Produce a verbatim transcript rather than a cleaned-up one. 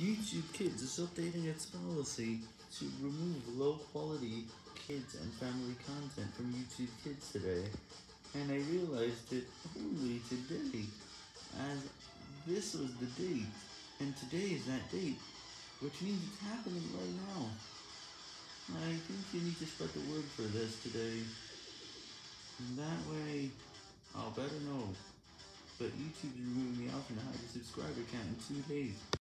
YouTube Kids is updating its policy to remove low-quality kids and family content from YouTube Kids today, and I realized it only today, as this was the date, and today is that date, which means it's happening right now. I think you need to spread the word for this today, and that way I'll better know. But YouTube's removing me off and I hide the subscriber count in two days.